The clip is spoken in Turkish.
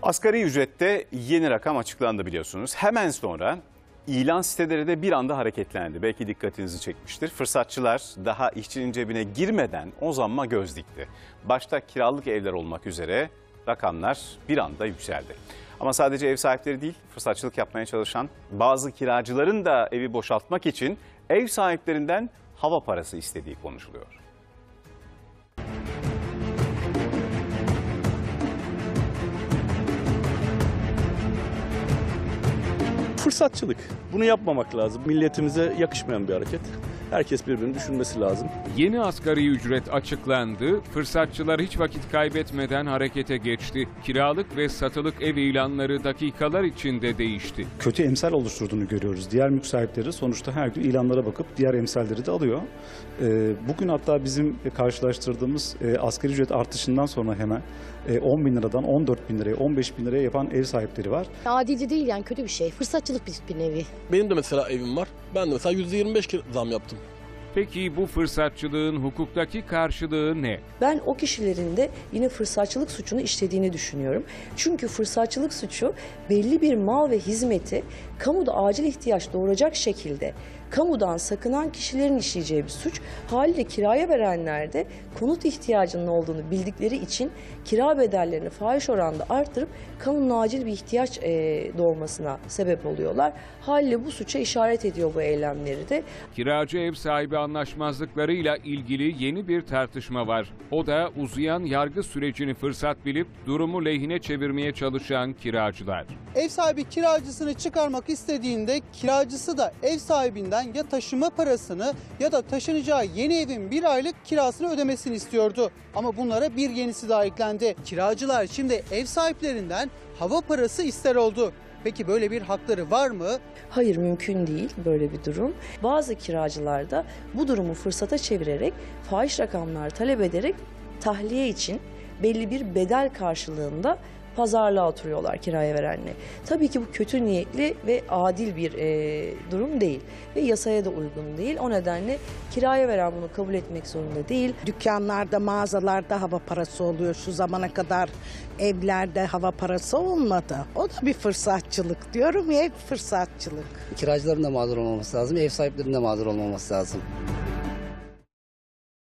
Asgari ücrette yeni rakam açıklandı biliyorsunuz. Hemen sonra ilan siteleri de bir anda hareketlendi. Belki dikkatinizi çekmiştir. Fırsatçılar daha işçinin cebine girmeden o zamma göz dikti. Başta kiralık evler olmak üzere rakamlar bir anda yükseldi. Ama sadece ev sahipleri değil, fırsatçılık yapmaya çalışan bazı kiracıların da evi boşaltmak için ev sahiplerinden hava parası istediği konuşuluyor. Fırsatçılık. Bunu yapmamak lazım. Milletimize yakışmayan bir hareket. Herkes birbirini düşünmesi lazım. Yeni asgari ücret açıklandı. Fırsatçılar hiç vakit kaybetmeden harekete geçti. Kiralık ve satılık ev ilanları dakikalar içinde değişti. Kötü emsal oluşturduğunu görüyoruz. Diğer mülk sahipleri sonuçta her gün ilanlara bakıp diğer emsalleri de alıyor. Bugün hatta bizim karşılaştırdığımız asgari ücret artışından sonra hemen 10 bin liradan 14 bin liraya, 15 bin liraya yapan ev sahipleri var. Adilce değil, yani kötü bir şey. Fırsatçılık bir nevi. Benim de mesela evim var. Ben de mesela %25 zam yaptım. Peki bu fırsatçılığın hukuktaki karşılığı ne? Ben o kişilerin de yine fırsatçılık suçunu işlediğini düşünüyorum. Çünkü fırsatçılık suçu belli bir mal ve hizmeti kamuda acil ihtiyaç doğuracak şekilde kamudan sakınan kişilerin işleyeceği bir suç. Haliyle kiraya verenler de konut ihtiyacının olduğunu bildikleri için kira bedellerini fahiş oranda arttırıp kamunun acil bir ihtiyaç doğmasına sebep oluyorlar. Haliyle bu suça işaret ediyor bu eylemleri de. Kiracı ev sahibi anlaşmazlıklarıyla ilgili yeni bir tartışma var. O da uzayan yargı sürecini fırsat bilip durumu lehine çevirmeye çalışan kiracılar. Ev sahibi kiracısını çıkarmak istediğinde kiracısı da ev sahibinden ya taşıma parasını ya da taşınacağı yeni evin bir aylık kirasını ödemesini istiyordu. Ama bunlara bir yenisi daha eklendi. Kiracılar şimdi ev sahiplerinden hava parası ister oldu. Peki böyle bir hakları var mı? Hayır, mümkün değil böyle bir durum. Bazı kiracılar da bu durumu fırsata çevirerek fahiş rakamlar talep ederek tahliye için belli bir bedel karşılığında pazarlığa oturuyorlar kiraya verenle. Tabii ki bu kötü niyetli ve adil bir durum değil ve yasaya da uygun değil. O nedenle kiraya veren bunu kabul etmek zorunda değil. Dükkanlarda, mağazalarda hava parası oluyor. Şu zamana kadar evlerde hava parası olmadı. O da bir fırsatçılık diyorum ya, hep fırsatçılık. Kiracıların da mağdur olmaması lazım, ev sahiplerinin de mağdur olmaması lazım.